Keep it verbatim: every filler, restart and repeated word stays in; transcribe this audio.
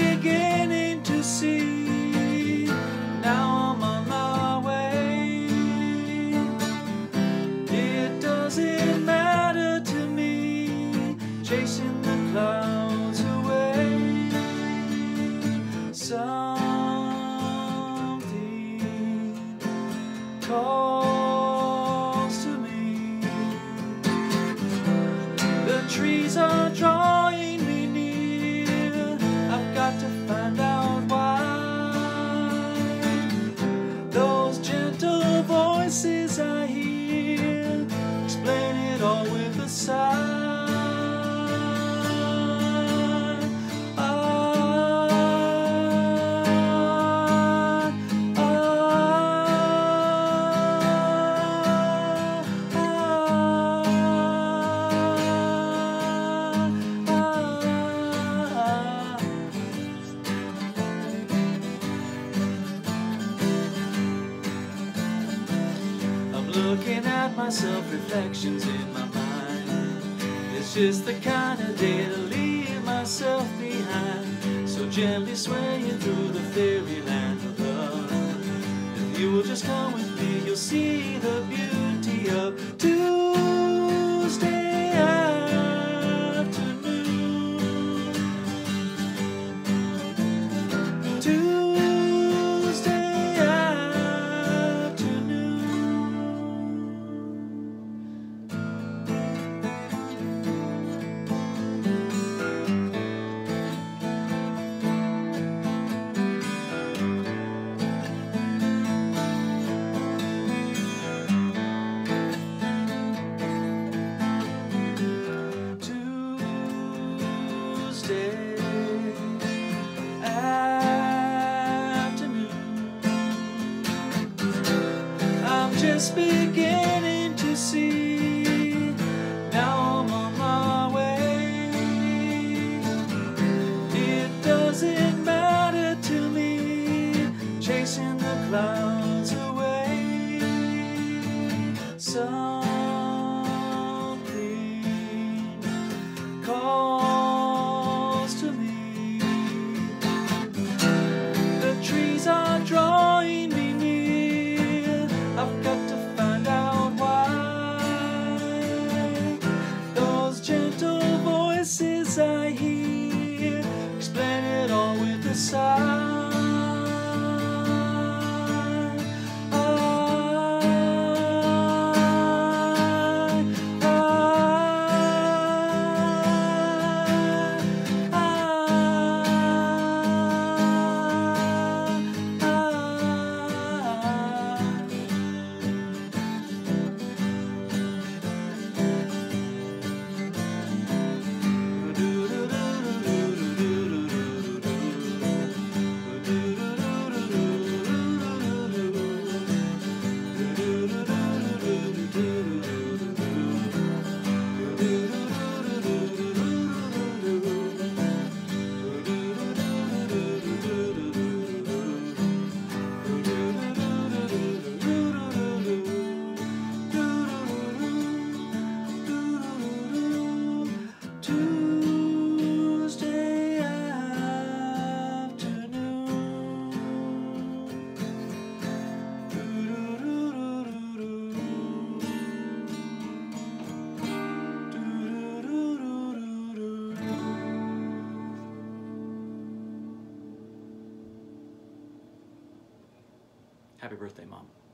beginning to see. Now I'm on my way. It doesn't matter to me, chasing the clouds away. Something calls to me. The trees are drawing me near. I've got to find out why. Those gentle voices I hear explain it all with a sigh. Looking at my self-reflections in my mind. It's just the kind of day to leave myself behind, so gently swaying through the fairyland of love. If you will just come with me, you'll see the beauty of Tuesday afternoon. Tuesday afternoon. I'm just beginning to see. Now I'm on my way. It doesn't matter to me, chasing the clouds away. Something calls to me. The trees are drawing me near. I've got to find out why. Those gentle voices I hear explain it all with a sigh. Tuesday afternoon. Happy birthday, Mom.